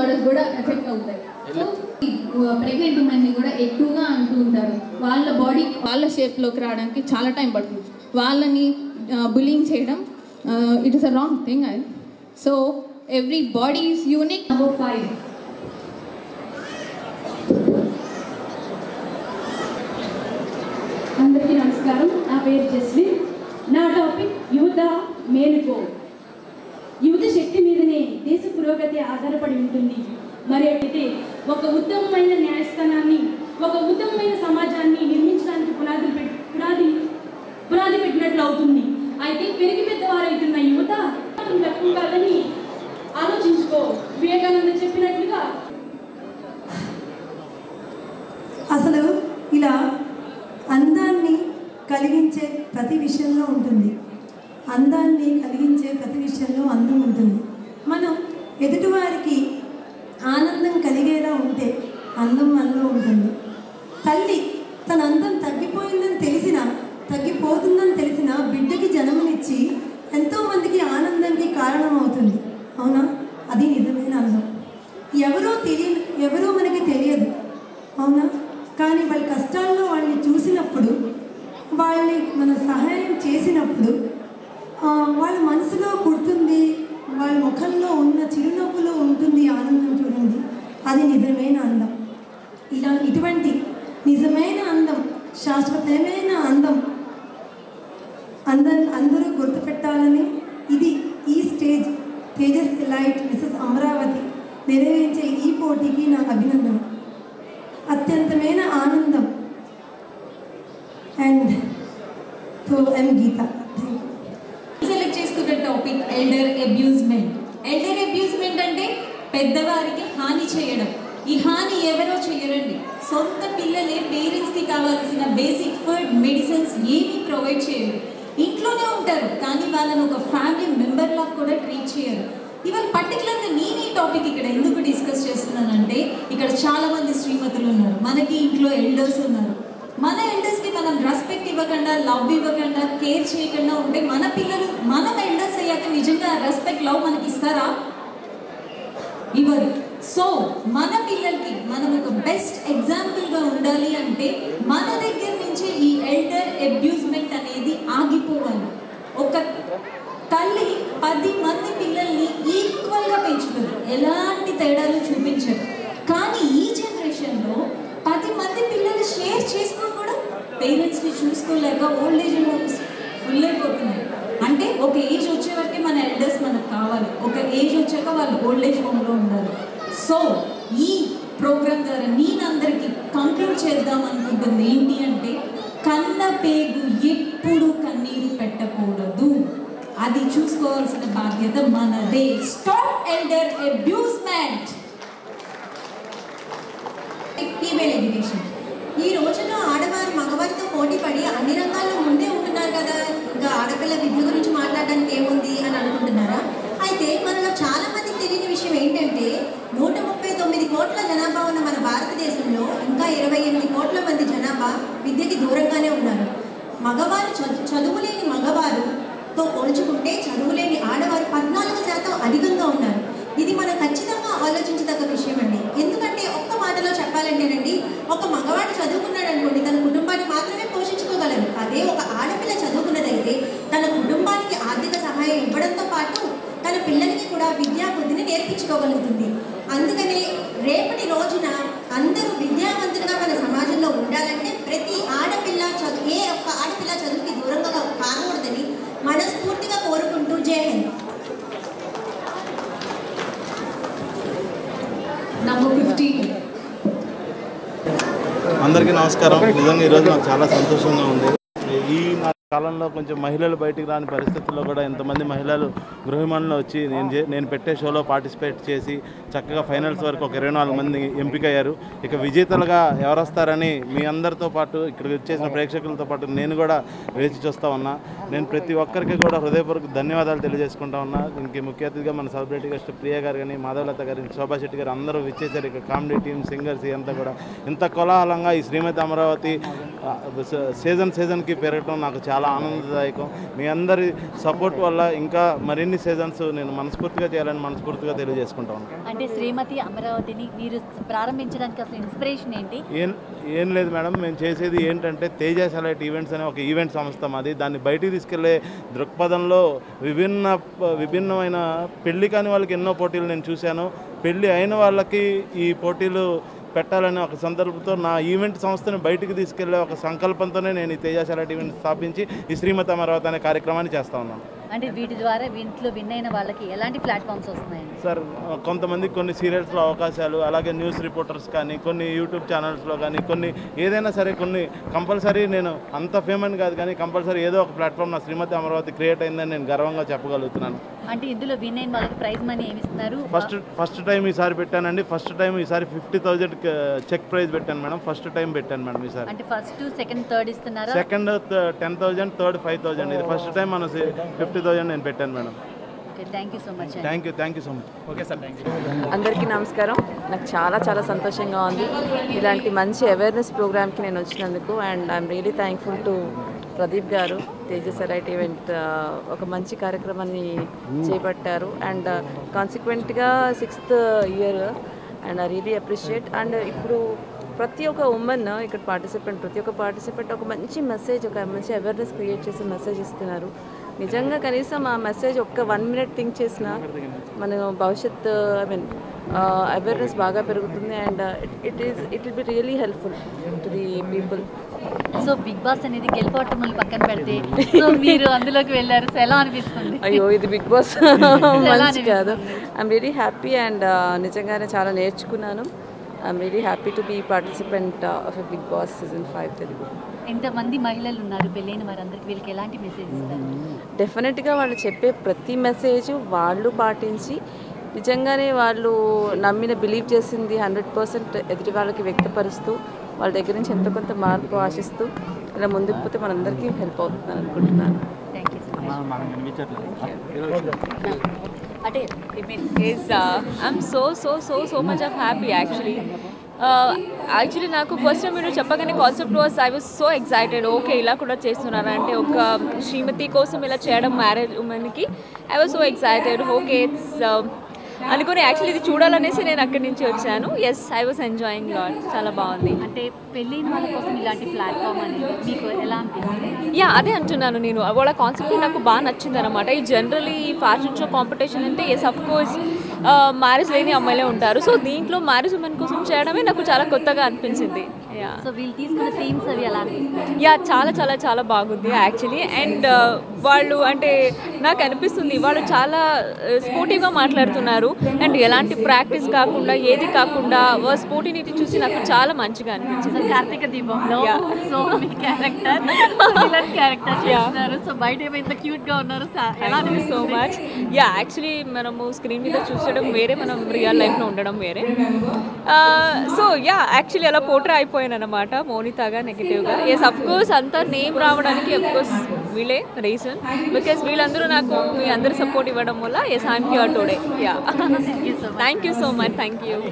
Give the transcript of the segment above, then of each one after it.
Disorders కూడా effect అవుతాయి. So pregnant ఉమెన్ని కూడా ఎక్కువగా అంటూ ఉంటారు వాళ్ళ బాడీ వాళ్ళ షేప్లోకి రావడానికి చాలా టైం పడుతుంది. వాళ్ళని బుల్లింగ్ చేయడం it is a wrong thing. So everybody is unique. Number 5. అందరికీ నమస్కారం. నా పేరు జస్విన్. నా టాపిక్ యువత మేలుకో. యువత శక్తి మీదనే దేశ పురోగతి ఆధారపడి ఉంటుంది. మరి అయితే ఒక ఉత్తమమైన న్యాయస్థానాన్ని, ఒక ఉత్తమమైన సమాజాన్ని నిర్మించడానికి పునాది పెట్టినట్లు అవుతుంది. అయితే పెరిగి పెద్దవారైతున్న యువత తక్కువ కాదని ఆలోచించుకో. వివేకానంద చెప్పినట్లుగా అసలు ఇలా అందాన్ని కలిగించే ప్రతి విషయంలో ఉంటుంది. అందాన్ని కలిగించే ప్రతి విషయంలో అందం ఉంటుంది. మనం ఎదుటివారికి ఆనందం కలిగేలా ఉంటే అందం మనలో ఉంటుంది. తల్లి తన అందం తగ్గిపోయిందని తెలిసినా, తగ్గిపోతుందని తెలిసినా బిడ్డకి జన్మనిచ్చి ఎంతోమందికి ఆనందానికి కారణం అవుతుంది. అవునా? అది నిజమైన అందం. ఎవరో మనకి తెలియదు, అవునా? కానీ వాళ్ళ కష్టాల్లో వాళ్ళని చూసినప్పుడు, వాళ్ళని మన సహాయం చేసినప్పుడు వాళ్ళ మనసులో పుడుతుంది, వాళ్ళ ముఖంలో ఉన్న చిరునవ్వులో ఉంటుంది ఆనందం. చూడండి, అది నిజమైన అందం. ఇటువంటి నిజమైన అందం, శాశ్వతమైన అందం అందరూ గుర్తుపెట్టాలని ఈ stage Tejas light Mrs Amaravati నిర్వహించే ఈ పోటీకి నాకు అభినందన. అత్యంతమైన ఆనందం. అండ్ తో ఎం గీత. సెలెక్ట్ చేసుకున్న topic elder abusement. Elder abusement అంటే పెద్దవారికి హాని చేయడం. ఈ హాని ఎవరో చేయరండి, సొంత పిల్లలే పేరెంట్స్కి కావాల్సిన బేసిక్ ఫుడ్, మెడిసిన్స్ ఏమీ ప్రొవైడ్ చేయరు. ఇంట్లోనే ఉంటారు కానీ వాళ్ళని ఒక ఫ్యామిలీ మెంబర్ లాగా కూడా ట్రీట్ చేయరు. ఇవాళ పర్టికులర్గా నేను ఈ టాపిక్ ఇక్కడ ఎందుకు డిస్కస్ చేస్తున్నానంటే, ఇక్కడ చాలామంది శ్రీమతులు ఉన్నారు, మనకి ఇంట్లో ఎల్డర్స్ ఉన్నారు. మన ఎల్డర్స్కి మనం రెస్పెక్ట్ ఇవ్వకుండా, లవ్ ఇవ్వకుండా, కేర్ చేయకుండా ఉంటే మన పిల్లలు మనం ఎల్డర్స్ అయ్యాక నిజంగా రెస్పెక్ట్, లవ్ మనకి ఇస్తారా? ఇవ్వరు. సో మన పిల్లలకి మనం ఒక బెస్ట్ ఎగ్జాంపుల్గా ఉండాలి అంటే మన దగ్గర నుంచి ఈ ఎల్డర్ అబ్యూజ్మెంట్ అనేది ఆగిపోవాలి. ఒక తల్లి 10 మంది పిల్లల్ని ఈక్వల్గా పెంచుతుంది, ఎలాంటి తేడాలు చూపించదు. కానీ ఈ జనరేషన్లో 10 మంది పిల్లలు షేర్ చేసుకొని కూడా పేరెంట్స్ని చూసుకోలేక ఓల్డ్ ఏజ్ హోమ్స్ ఫుల్ అయిపోతున్నాయి. అంటే ఒక ఏజ్ వచ్చే వరకే మన ఎల్డర్స్ మనకు కావాలి, ఒక ఏజ్ వచ్చాక వాళ్ళు ఓల్డ్ ఏజ్ హోమ్లో ఉండాలి. సో ఈ ప్రోగ్రామ్ ద్వారా నేను అందరికీ కంక్లూడ్ చేద్దాం అనుకుంటుంది ఏంటి అంటే, కన్న పేగు ఎప్పుడు కన్నీరు పెట్టకూడదు, అది చూసుకోవాల్సిన బాధ్యత మనదే. Stop elder abusement. Female education. ఈ రోజున ఆడవారు మగవారితో పోటీ పడి అన్ని రంగాల్లో ముందే ఉంటున్నారు కదా, ఇంకా ఆడపిల్ల విద్య గురించి మాట్లాడడానికి ఏముంది అని అనుకుంటున్నారా? అయితే మనలో చాలా మందికి తెలియని విషయం ఏంటంటే, 139 కోట్ల జనాభా ఉన్న మన భారతదేశంలో ఇంకా 28 కోట్ల మంది జనాభా విద్యకి దూరంగానే ఉన్నారు. మగవారు చదువులేని మగవారుతో పోల్చుకుంటే చదువులేని ఆడవారు 14% అధికంగా ఉన్నారు. ఇది మనం ఖచ్చితంగా ఆలోచించదగ్గ విషయం అండి. ఎందుకంటే ఒక్క మాటలో చెప్పాలంటేనండి, ఒక మగవాడు చదువుకున్నాడు అనుకోండి, తన కుటుంబాన్ని మాత్రమే పోషించుకోగలరు. అదే ఒక ఆడపిల్ల చదువుకున్నదైతే తన కుటుంబానికి ఆర్థిక సహాయం ఇవ్వడంతో పాటు తన పిల్లలకి కూడా విద్యా బుద్ధిని నేర్పించుకోగలుగుతుంది. అందుకనే రేపటి రోజున అందరూ విద్యావంతులుగా మన సమాజంలో ఉండాలంటే ప్రతి ఆడపిల్ల ఏ ఒక్క ఆడపిల్ల చదువుకి దూరంగా కాకూడదని మనస్ఫూర్తిగా కోరుకుంటూ జై హింద్. నంబర్ 15. అందరికీ నమస్కారం. నిజంగా ఈరోజు నాకు చాలా సంతోషంగా ఉంది. ఈ కాలంలో కొంచెం మహిళలు బయటికి రాని పరిస్థితుల్లో కూడా ఎంతమంది మహిళలు గృహిణులు వచ్చి నేను పెట్టే షోలో పార్టిసిపేట్ చేసి చక్కగా ఫైనల్స్ వరకు ఒక 24 మంది ఎంపికయ్యారు. ఇక విజేతలుగా ఎవరు వస్తారని మీ అందరితో పాటు ఇక్కడికి వచ్చేసిన ప్రేక్షకులతో పాటు నేను కూడా వేచి చూస్తూ ఉన్నా. నేను ప్రతి ఒక్కరికి కూడా హృదయపూర్వక ధన్యవాదాలు తెలియజేసుకుంటా ఉన్నా. ఇంక ముఖ్య అతిథిగా మన సెలబ్రిటీ గెస్ట్ ప్రియ గారు కానీ, మాధవలత గారు, శోభా శెట్టి గారు అందరూ విచ్చేశారు. ఇక కామెడీ టీమ్, సింగర్స్ అంతా కూడా ఇంత కోలాహలంగా ఈ శ్రీమతి అమరావతి సీజన్కి పెరగడం నాకు చాలా చాలా ఆనందదాయకం. మీ అందరి సపోర్ట్ వల్ల ఇంకా మరిన్ని సీజన్స్ నేను మనస్ఫూర్తిగా చేయాలని మనస్ఫూర్తిగా తెలియజేసుకుంటాను. అంటే శ్రీమతి అమరావతిని మీరు ప్రారంభించడానికి అసలు ఇన్స్పిరేషన్ ఏంటి? ఏం లేదు మేడం, మేము చేసేది ఏంటంటే తేజ సెలైట్ ఈవెంట్స్ అనే ఒక ఈవెంట్ సంస్థ మాది. దాన్ని బయటికి తీసుకెళ్లే దృక్పథంలో విభిన్నమైన పెళ్లి కాని వాళ్ళకి ఎన్నో పోటీలు నేను చూశాను. పెళ్లి అయిన వాళ్ళకి ఈ పోటీలు పెట్టాలనే ఒక సందర్భంతో నా ఈవెంట్ సంస్థను బయటికి తీసుకెళ్లే ఒక సంకల్పంతోనే నేను ఈ తేజ సెలైట్ ఈవెంట్ స్థాపించి ఈ శ్రీమతి అమరావతి అనే కార్యక్రమాన్ని చేస్తా ఉన్నాను. అంటే వీటి ద్వారా వీటిలో విన్ అయిన వాళ్ళకి ఎలాంటి ప్లాట్ఫామ్స్ వస్తున్నాయండి? సార్, కొంతమందికి కొన్ని సీరియల్స్లో అవకాశాలు, అలాగే న్యూస్ రిపోర్టర్స్ కానీ, కొన్ని యూట్యూబ్ ఛానల్స్లో కానీ, కొన్ని ఏదైనా సరే కొన్ని కంపల్సరీ నేను అంత ఫేమస్ కాదు కానీ కంపల్సరీ ఏదో ఒక ప్లాట్ఫామ్ నా శ్రీమతి అమరావతి క్రియేట్ అయిందని నేను గర్వంగా చెప్పగలుగుతున్నాను. అంటే ఇందులో విన్ అయిన వాళ్ళకి ప్రైజ్ మనీ ఏమి ఇస్తున్నారు? ఫస్ట్ టైం ఈసారి పెట్టానండి. ఫస్ట్ టైం ఈసారి 50,000 చెక్ ప్రైజ్ పెట్టాను మేడం. ఫస్ట్ టైం పెట్టాను మేడం ఈసారి. అంటే ఫస్ట్, సెకండ్, థర్డ్ ఇస్తున్నారు. Second 10,000, third 5,000. ఇది ఫస్ట్ టైం మన 50,000 నేను పెట్టాను madam. Thank you so much. Thank you so much. Okay sir, thank you. అందరికీ నమస్కారం. నాకు చాలా సంతోషంగా ఉంది ఇలాంటి మంచి అవేర్నెస్ ప్రోగ్రామ్కి నేను వచ్చినందుకు. And I'm really thankful to Pradeep గారు. తేజ సెలైట్ ఈవెంట్ ఒక మంచి కార్యక్రమాన్ని చేపట్టారు. అండ్ కాన్సిక్వెంట్గా 6th year. And I really appreciate. And ఇప్పుడు ప్రతి ఒక్క ఉమెన్ ఇక్కడ ప్రతి ఒక్క పార్టిసిపెంట్ ఒక మంచి మెసేజ్, ఒక మంచి అవేర్నెస్ క్రియేట్ చేసే మెసేజ్ ఇస్తున్నారు. నిజంగా కనీసం ఆ మెసేజ్ ఒక్క 1 minute థింక్ చేసినా మన భవిష్యత్ అవేర్నెస్ బాగా పెరుగుతుంది. And it will be really helpful to the people. So Bigg Boss అనేది గెలుపోవటం పక్కన పెడితే సో మీరు అందులోకి వెళ్ళారు, ఎలా అనిపిస్తుంది? అయ్యో, ఇది బిగ్ బాస్ మంచి కాదు. I'm really happy. అండ్ నిజంగానే చాలా నేర్చుకున్నాను. I'm really happy to be participant of a Bigg Boss season 5 Telugu. ఎంతమంది మహిళలు ఉన్నారు పెళ్ళైన వారందరికీ, వీళ్ళకి ఎలాంటి మెసేజ్ ఇస్తారు? డెఫినెట్గా వాళ్ళు చెప్పే ప్రతి మెసేజ్ వాళ్ళు పాటించి నిజంగానే వాళ్ళు నమ్మిన బిలీవ్ చేసింది 100% ఎదుటి వాళ్ళకి వ్యక్తపరుస్తూ వాళ్ళ దగ్గర నుంచి ఎంతో కొంత మార్పు ఆశిస్తూ ఇలా ముందుకు పోతే మనందరికీ హెల్ప్ అవుతుంది అనుకుంటున్నాను. Thank you so much. అంటే I'm so much of happy actually. Actually నాకు ఫస్ట్ టైం మీరు చెప్పగానే concept was I was so excited. Okay, ఇలా కూడా చేస్తున్నారు అంటే ఒక శ్రీమతి కోసం ఇలా చేయడం మ్యారేజ్ ఉమెన్కి. I was so excited. Okay, it's అనుకుని యాక్చువల్లీ ఇది చూడాలనేసి నేను అక్కడి నుంచి వచ్చాను. Yes, I was enjoying lot. చాలా బాగుంది. అంటే పెళ్ళైన వాళ్ళ కోసం ఇలాంటి ప్లాట్ఫామ్ అనేది మీకు ఎలా అనిపిస్తుంది? యా, అదే అంటున్నాను నేను. వాళ్ళ కాన్సెప్ట్ నాకు బాగా నచ్చింది అనమాట. ఈ జనరలీ ఫ్యాషన్ షో కాంపిటీషన్ అంటే ఎస్ అఫ్ కోర్స్ మ్యారేజ్ లేని అమ్మాయిలే ఉంటారు. సో దీంట్లో మ్యారేజ్ ఉమెన్ కోసం చేయడమే నాకు చాలా కొత్తగా అనిపించింది. సో వీళ్ళు తీసుకున్న థీమ్స్ అవి ఎలా అనిపిస్తుంది? యా, చాలా బాగుంది యాక్చువల్లీ. అండ్ వాళ్ళు అంటే నాకు అనిపిస్తుంది వాళ్ళు చాలా స్పోర్టివ్గా మాట్లాడుతున్నారు. అండ్ ఎలాంటి ప్రాక్టీస్ కాకుండా ఏది కాకుండా స్పోర్టివిటీ చూసి నాకు చాలా మంచిగా అనిపించింది. కార్తీక దీపంలో సో మీ క్యారెక్టర్ చేస్తున్నారు. సో బయట ఏమో ఇంత క్యూట్గా ఉన్నారు. So much. యా, యాక్చువల్లీ మనము స్క్రీన్ మీద చూసడం వేరే, మనం రియల్ లైఫ్లో ఉండడం వేరే. సో యా, యాక్చువల్లీ అలా పోట్రే అయిపోయాను అనమాట మోనితాగా, నెగిటివ్గా. ఎస్, అఫ్ కోర్స్ అంతా నేమ్ రావడానికి అఫ్ కోర్స్ వీళ్ళే రీజన్. బికాస్ వీళ్ళందరూ నాకు మీ అందరూ సపోర్ట్ ఇవ్వడం వల్ల yes I'm here today. Yeah, thank you so much. Thank you.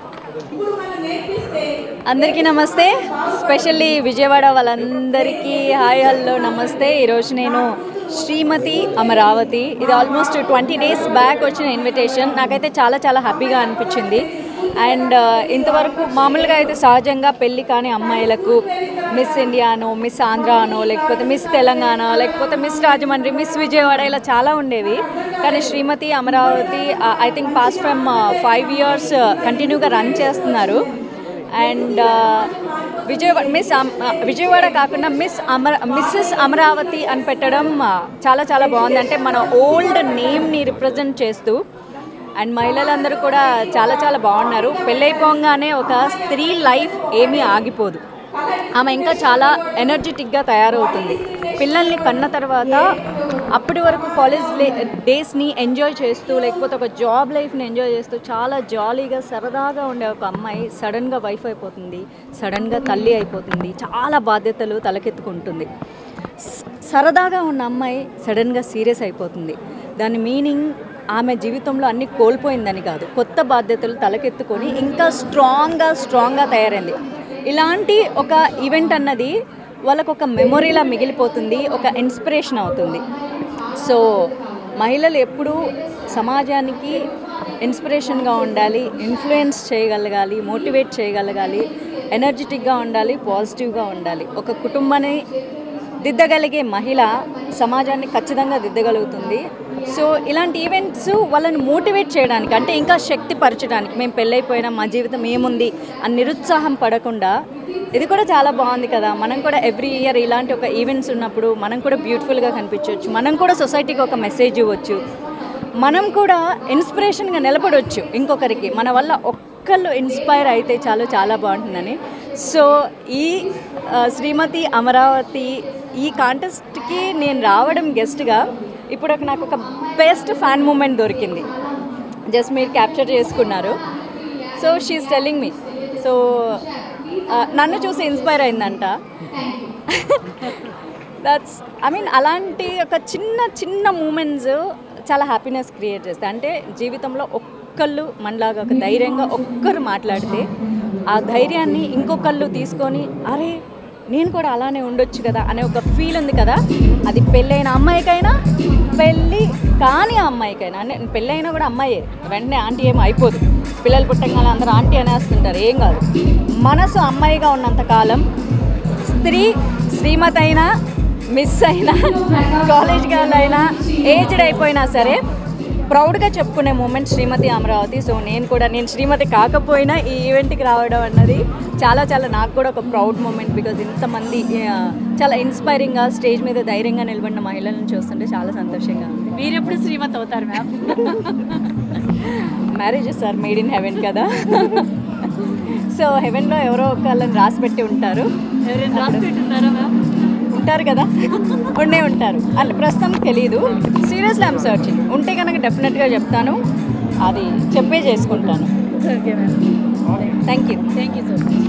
అందరికీ నమస్తే. స్పెషల్లీ విజయవాడ వాళ్ళందరికీ హాయ్ హలో నమస్తే. ఈరోజు నేను శ్రీమతి అమరావతి, ఇది ఆల్మోస్ట్ 20 days బ్యాక్ వచ్చిన ఇన్విటేషన్. నాకైతే చాలా హ్యాపీగా అనిపించింది. అండ్ ఇంతవరకు మామూలుగా అయితే సహజంగా పెళ్ళి కాని అమ్మాయిలకు మిస్ ఇండియానో, మిస్ ఆంధ్రానో, లేకపోతే మిస్ తెలంగాణ, లేకపోతే మిస్ రాజమండ్రి, మిస్ విజయవాడ ఇలా చాలా ఉండేవి. కానీ Srimathi Amaravati I think past from 5 years కంటిన్యూగా రన్ చేస్తున్నారు. అండ్ విజయవాడ కాకుండా మిస్సెస్ అమరావతి అని పెట్టడం చాలా బాగుంది. అంటే మన ఓల్డ్ నేమ్ని రిప్రజెంట్ చేస్తూ. అండ్ మహిళలందరూ కూడా చాలా బాగున్నారు. పెళ్ళైపోగానే ఒక స్త్రీ లైఫ్ ఏమీ ఆగిపోదు. ఆమె ఇంకా చాలా ఎనర్జెటిక్గా తయారవుతుంది. పిల్లల్ని కన్న తర్వాత అప్పటి వరకు కాలేజ్ డేస్ని ఎంజాయ్ చేస్తూ, లేకపోతే ఒక జాబ్ లైఫ్ని ఎంజాయ్ చేస్తూ చాలా జాలీగా సరదాగా ఉండే ఒక అమ్మాయి సడన్గా వైఫ్ అయిపోతుంది, సడన్గా తల్లి అయిపోతుంది, చాలా బాధ్యతలు తలకెత్తుకుంటుంది. సరదాగా ఉన్న అమ్మాయి సడన్గా సీరియస్ అయిపోతుంది. దాని మీనింగ్ ఆమె జీవితంలో అన్ని కోల్పోయిందని కాదు, కొత్త బాధ్యతలు తలకెత్తుకొని ఇంకా స్ట్రాంగ్గా తయారైంది. ఇలాంటి ఒక ఈవెంట్ అన్నది వాళ్ళకు ఒక మెమొరీలా మిగిలిపోతుంది, ఒక ఇన్స్పిరేషన్ అవుతుంది. సో మహిళలు ఎప్పుడూ సమాజానికి ఇన్స్పిరేషన్గా ఉండాలి, ఇన్ఫ్లుయెన్స్ చేయగలగాలి, మోటివేట్ చేయగలగాలి, ఎనర్జెటిక్గా ఉండాలి, పాజిటివ్గా ఉండాలి. ఒక కుటుంబాన్ని దిద్దగలిగే మహిళ సమాజాన్ని ఖచ్చితంగా దిద్దగలుగుతుంది. సో ఇలాంటి ఈవెంట్స్ వాళ్ళని మోటివేట్ చేయడానికి, అంటే ఇంకా శక్తి పరచడానికి, మేము పెళ్ళైపోయినా మా జీవితం ఏముంది అని నిరుత్సాహం పడకుండా, ఇది కూడా చాలా బాగుంది కదా, మనం కూడా ఎవ్రీ ఇయర్ ఇలాంటి ఒక ఈవెంట్స్ ఉన్నప్పుడు మనం కూడా బ్యూటిఫుల్గా కనిపించవచ్చు, మనం కూడా సొసైటీకి ఒక మెసేజ్ ఇవ్వచ్చు, మనం కూడా ఇన్స్పిరేషన్గా నిలబడవచ్చు ఇంకొకరికి, మన వల్ల ఒక్కళ్ళు ఇన్స్పైర్ అయితే చాలు, చాలా బాగుంటుందని. సో ఈ శ్రీమతి అమరావతి ఈ కాంటెస్ట్కి నేను రావడం గెస్ట్గా ఇప్పుడు నాకు ఒక బెస్ట్ ఫ్యాన్ మూమెంట్ దొరికింది, జస్ట్ మీరు క్యాప్చర్ చేసుకున్నారు. So she is telling me, so నన్ను చూసి ఇన్స్పైర్ అయిందంట. దట్స్ అలాంటి ఒక చిన్న చిన్న మూమెంట్స్ చాలా హ్యాపీనెస్ క్రియేట్ చేస్తాయి. అంటే జీవితంలో ఒక్కళ్ళు మనలాగా ఒక ధైర్యంగా ఒక్కరు మాట్లాడితే ఆ ధైర్యాన్ని ఇంకొకళ్ళు తీసుకొని అరే నేను కూడా అలానే ఉండొచ్చు కదా అనే ఒక ఫీల్ ఉంది కదా, అది పెళ్ళైన అమ్మాయికైనా పెళ్ళి కాని అమ్మాయికైనా, అంటే పెళ్ళైనా కూడా అమ్మాయే, వెంటనే ఆంటీ ఏమో అయిపోదు, పిల్లలు పుట్టంగానే అందరూ ఆంటీ అనేస్తుంటారు, ఏం కాదు. మనసు అమ్మాయిగా ఉన్నంతకాలం స్త్రీ శ్రీమతి అయినా, మిస్ అయినా, కాలేజ్ గర్ల్ అయినా, ఏజ్డ్ అయిపోయినా సరే ప్రౌడ్గా చెప్పుకునే మూమెంట్ శ్రీమతి అమరావతి. సో నేను శ్రీమతి కాకపోయినా ఈ ఈవెంట్కి రావడం అన్నది చాలా చాలా నాకు కూడా ఒక ప్రౌడ్ మూమెంట్. బికాజ్ ఇంతమంది చాలా ఇన్స్పైరింగ్గా స్టేజ్ మీద ధైర్యంగా నిలబడిన మహిళలను చూస్తుంటే చాలా సంతోషంగా ఉంది. మీరు ఎప్పుడు శ్రీమతి అవుతారు ma'am? Marriages are made in heaven కదా. సో హెవెన్లో ఎవరో ఒకళ్ళని రాసి పెట్టి ఉంటారు. ఎవరైనా రాసి పెట్టున్నారా మ్యామ్? ఉంటారు కదా, ఉండే ఉంటారు. అంటే ప్రస్తుతానికి తెలియదు. Seriously I'm searching. ఉంటే కనుక డెఫినెట్గా చెప్తాను, అది చెప్పే చేసుకుంటాను. Okay ma'am, thank you. Thank you so much.